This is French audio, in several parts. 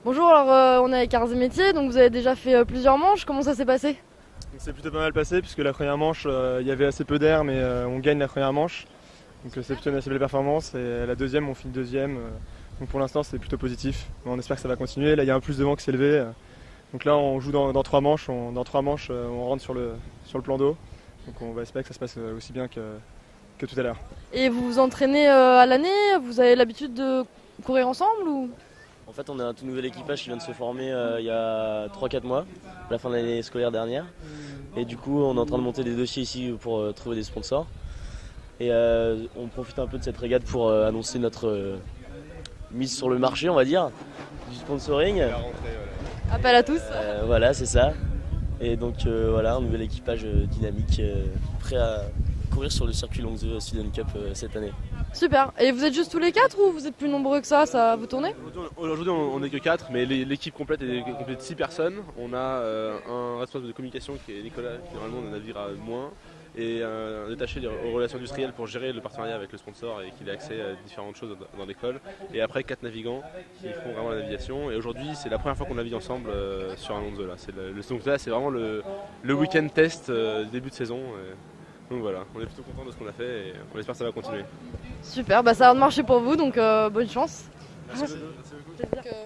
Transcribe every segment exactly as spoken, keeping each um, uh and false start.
Bonjour, alors euh, on est avec Arts et Métiers, donc vous avez déjà fait euh, plusieurs manches, comment ça s'est passé? C'est plutôt pas mal passé puisque la première manche, euh, il y avait assez peu d'air, mais euh, on gagne la première manche. Donc euh, c'est plutôt une assez belle performance. Et la deuxième, on finit deuxième. euh, donc pour l'instant, c'est plutôt positif. On espère que ça va continuer. Là, il y a un plus de vent qui s'est levé. euh, donc là, on joue dans, dans trois manches. On, dans trois manches, euh, on rentre sur le, sur le plan d'eau. Donc on va espérer que ça se passe euh, aussi bien que, que tout à l'heure. Et vous vous entraînez euh, à l'année? Vous avez l'habitude de courir ensemble ou... En fait, on est un tout nouvel équipage qui vient de se former euh, il y a trois quatre mois, à la fin de l'année scolaire dernière. Et du coup, on est en train de monter des dossiers ici pour euh, trouver des sponsors. Et euh, on profite un peu de cette régate pour euh, annoncer notre euh, mise sur le marché, on va dire, du sponsoring. Appel à tous. Euh, voilà, c'est ça. Et donc euh, voilà, un nouvel équipage euh, dynamique, euh, prêt à courir sur le circuit Longue Student Cup euh, cette année. Super. Et vous êtes juste tous les quatre ou vous êtes plus nombreux que ça? Ça vous tournez? Aujourd'hui on n'est que quatre, mais l'équipe complète est complète de six personnes. On a euh, un responsable de communication qui est Nicolas, qui normalement naviguera moins, et un détaché aux relations industrielles pour gérer le partenariat avec le sponsor et qu'il ait accès à différentes choses dans l'école. Et après quatre navigants qui font vraiment la navigation. Et aujourd'hui c'est la première fois qu'on navigue ensemble euh, sur un Longue. Là. Le, le, donc là c'est vraiment le, le week-end test euh, début de saison. Et... Donc voilà, on est plutôt content de ce qu'on a fait et on espère que ça va continuer. Super, bah ça va marcher pour vous, donc euh, bonne chance. Merci beaucoup. Donc,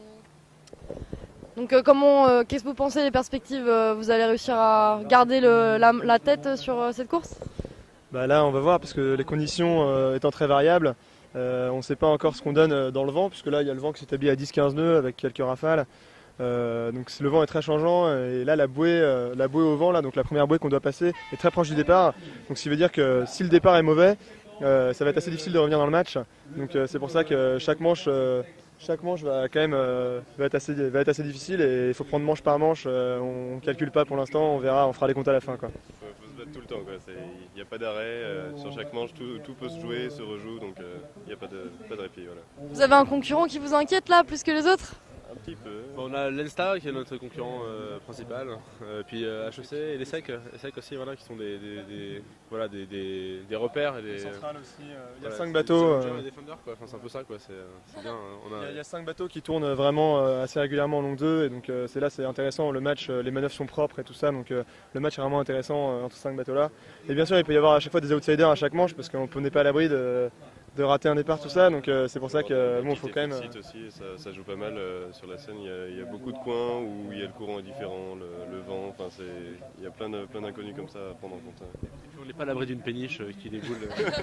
euh, donc euh, comment, euh, qu'est-ce que vous pensez des perspectives? euh, Vous allez réussir à garder le, la, la tête sur euh, cette course? Bah là, on va voir parce que les conditions euh, étant très variables, euh, on ne sait pas encore ce qu'on donne euh, dans le vent, puisque là, il y a le vent qui s'établit à dix quinze nœuds avec quelques rafales. Euh, donc le vent est très changeant et là la bouée, euh, la bouée au vent, là, donc la première bouée qu'on doit passer est très proche du départ. Donc ce qui veut dire que si le départ est mauvais, euh, ça va être assez difficile de revenir dans le match. Donc euh, c'est pour ça que chaque manche, euh, chaque manche va quand même euh, va être assez, va être assez difficile et il faut prendre manche par manche. Euh, on ne calcule pas pour l'instant, on verra, on fera les comptes à la fin, quoi. Il faut, faut se battre tout le temps, il n'y a pas d'arrêt, euh, sur chaque manche tout, tout peut se jouer, se rejoue, donc il euh, n'y a pas de, pas de répit. Voilà. Vous avez un concurrent qui vous inquiète là plus que les autres? Un petit peu. Bon, on a l'Enstar qui est notre concurrent euh, principal, euh, puis euh, H E C et les S E C, les S E C aussi, voilà, qui sont des, des, des, voilà, des, des, des repères. Et des, Centrale aussi, euh, il y a voilà, cinq bateaux. C'est, c'est euh, Defender, quoi. Enfin, c'est un peu ça, quoi. C'est, c'est bien. On a... Il y a- il y a cinq bateaux qui tournent vraiment euh, assez régulièrement en Longue deux et donc euh, c'est là c'est intéressant, le match, euh, les manœuvres sont propres et tout ça, donc euh, le match est vraiment intéressant euh, entre ces cinq bateaux là. Et bien sûr il peut y avoir à chaque fois des outsiders à chaque manche parce qu'on n'est pas à l'abri de, de rater un départ, tout ça, donc euh, c'est pour ça que bon, faut quand même... Site aussi, ça, ça joue pas mal euh, sur la Seine, il y, a, il y a beaucoup de coins où il y a le courant est différent, le, le vent, enfin c'est, il y a plein, de, plein d'inconnus comme ça à prendre en compte. Hein. Et puis on n'est pas à l'abri d'une péniche euh, qui déboule.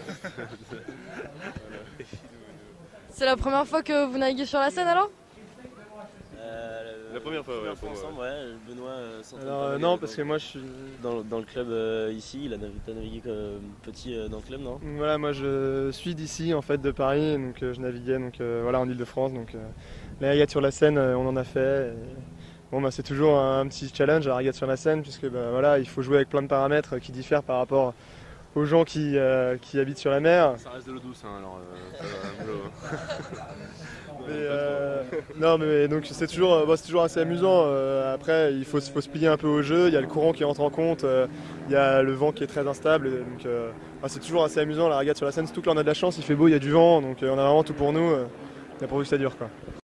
C'est la première fois que vous naviguez sur la Seine alors? Euh, La première fois, ouais, fois pour moi, ensemble, ouais. Benoît euh, s'entraîne Alors pas euh, mal, non euh, parce dans- que moi je suis... Dans, dans le club euh, ici, il a navigué, t'as navigué comme petit euh, dans le club, non? Voilà, moi je suis d'ici en fait de Paris, donc euh, je naviguais donc euh, voilà en Île-de-France, donc euh, la régate sur la Seine, euh, on en a fait. Et, bon bah c'est toujours un, un petit challenge la régate sur la Seine puisque bah, voilà il faut jouer avec plein de paramètres qui diffèrent par rapport aux gens qui, euh, qui habitent sur la mer. Ça reste de l'eau douce, hein, alors euh, ça va, de l'eau. Mais, euh, non mais donc c'est toujours, euh, bon, c'est toujours assez amusant. Euh, après il faut, faut se plier un peu au jeu, il y a le courant qui entre en compte, euh, il y a le vent qui est très instable, et donc euh, bah, c'est toujours assez amusant la régate sur la Seine, surtout que là on a de la chance, il fait beau, il y a du vent, donc euh, on a vraiment tout pour nous, il y a pourvu que ça dure, quoi.